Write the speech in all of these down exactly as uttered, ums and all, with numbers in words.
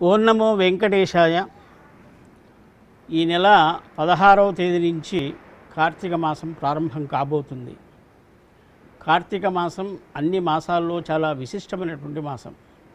ఓం నమో వెంకటేశాయ. ఈ నెల పదహారవ తేదీ నుంచి కార్తీక మాసం ప్రారంభం కాబోతుంది. కార్తీక మాసం అన్ని మాసాల్లో చాలా విశిష్టమైనటువంటి మాసం.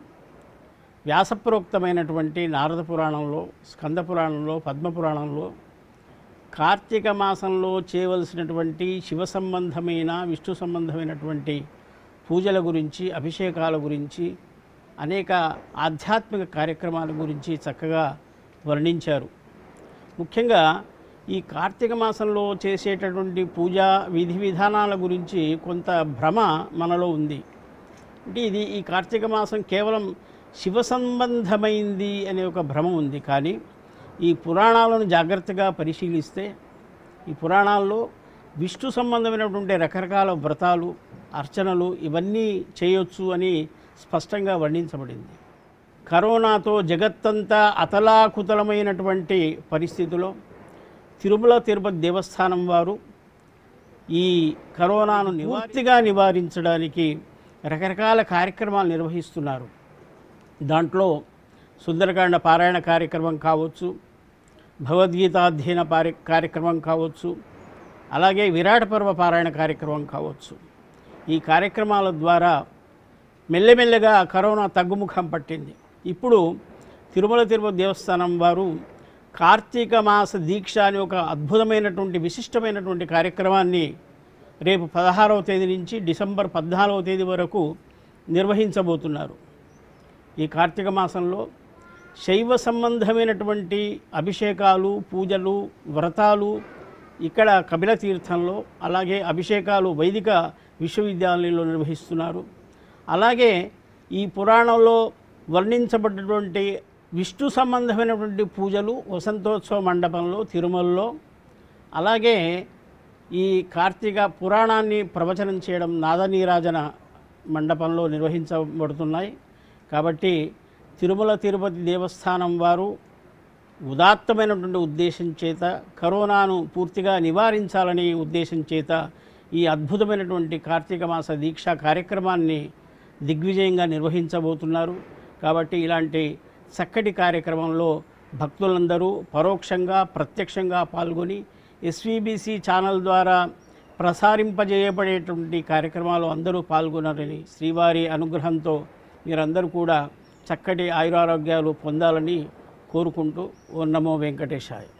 వ్యాసప్రోక్తమైనటువంటి నారద పురాణంలో, స్కంద పురాణంలో, పద్మ పురాణంలో కార్తీక మాసంలో చేయవలసినటువంటి శివ సంబంధమైన, విష్ణు సంబంధమైనటువంటి పూజల గురించి, అభిషేకాల గురించి, అనేక ఆధ్యాత్మిక కార్యక్రమాల గురించి చక్కగా వర్ణించారు. ముఖ్యంగా ఈ కార్తీక మాసంలో చేసేటటువంటి పూజా విధి విధానాల గురించి కొంత భ్రమ మనలో ఉంది. అంటే ఇది ఈ కార్తీక మాసం కేవలం శివ సంబంధమైంది అనే ఒక భ్రమ ఉంది. కానీ ఈ పురాణాలను జాగ్రత్తగా పరిశీలిస్తే ఈ పురాణాల్లో విష్ణు సంబంధమైనటువంటి రకరకాల వ్రతాలు, అర్చనలు ఇవన్నీ చేయొచ్చు అని స్పష్టంగా వర్ణించబడింది. కరోనాతో జగత్తంతా అతలాకుతలమైనటువంటి పరిస్థితిలో తిరుమల తిరుపతి దేవస్థానం వారు ఈ కరోనాను పూర్తిగా నివారించడానికి రకరకాల కార్యక్రమాలు నిర్వహిస్తున్నారు. దాంట్లో సుందరకాండ పారాయణ కార్యక్రమం కావచ్చు, భగవద్గీతాధ్యయన పారి కార్యక్రమం కావచ్చు, అలాగే విరాట పర్వ పారాయణ కార్యక్రమం కావచ్చు. ఈ కార్యక్రమాల ద్వారా మెల్లమెల్లగా కరోనా తగ్గుముఖం పట్టింది. ఇప్పుడు తిరుమల తిరుపతి దేవస్థానం వారు కార్తీక మాస దీక్ష అనే ఒక అద్భుతమైనటువంటి విశిష్టమైనటువంటి కార్యక్రమాన్ని రేపు పదహారవ తేదీ నుంచి డిసెంబర్ పద్నాలుగవ తేదీ వరకు నిర్వహించబోతున్నారు. ఈ కార్తీక మాసంలో శైవ సంబంధమైనటువంటి అభిషేకాలు, పూజలు, వ్రతాలు ఇక్కడ కపిల తీర్థంలో, అలాగే అభిషేకాలు వైదిక విశ్వవిద్యాలయంలో నిర్వహిస్తున్నారు. అలాగే ఈ పురాణంలో వర్ణించబడినటువంటి విష్ణు సంబంధమైనటువంటి పూజలు వసంతోత్సవ మండపంలో తిరుమలలో, అలాగే ఈ కార్తీక పురాణాన్ని ప్రవచనం చేయడం నాదనీరాజన మండపంలో నిర్వహించబడుతున్నాయి. కాబట్టి తిరుమల తిరుపతి దేవస్థానం వారు ఉదాత్తమైనటువంటి ఉద్దేశం చేత, కరోనాను పూర్తిగా నివారించాలనే ఉద్దేశం చేత ఈ అద్భుతమైనటువంటి కార్తీక మాస దీక్షా కార్యక్రమాన్ని దిగ్విజయంగా నిర్వహించబోతున్నారు. కాబట్టి ఇలాంటి చక్కటి కార్యక్రమంలో భక్తులందరూ పరోక్షంగా, ప్రత్యక్షంగా పాల్గొని ఎస్వీబీసీ ఛానల్ ద్వారా ప్రసారింపజేయబడేటువంటి కార్యక్రమాలు అందరూ పాల్గొనాలని, శ్రీవారి అనుగ్రహంతో మీరందరూ కూడా చక్కటి ఆయురారోగ్యాలు పొందాలని కోరుకుంటూ ఓం నమో వెంకటేశాయ.